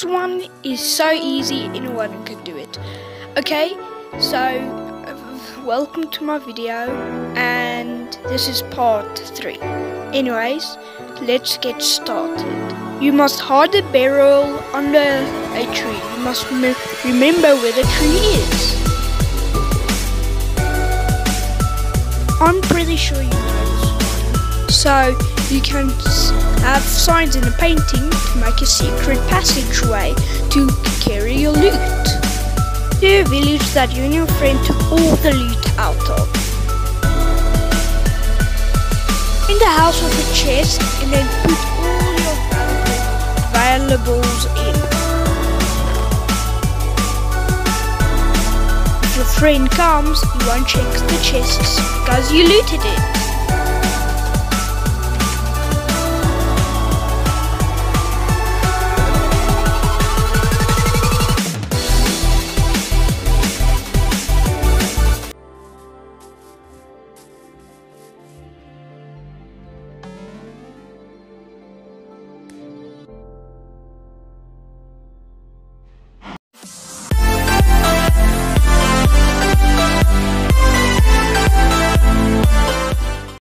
This one is so easy, anyone can do it. Okay, so welcome to my video, and this is part 3. Anyways, let's get started. You must hide the barrel under a tree. You must remember where the tree is. I'm pretty sure you know this one. So you can have signs in a painting to make a secret passageway to carry your loot to a village that you and your friend took all the loot out of. In the house with a chest, and then put all your valuables in. If your friend comes, you won't check the chests because you looted it.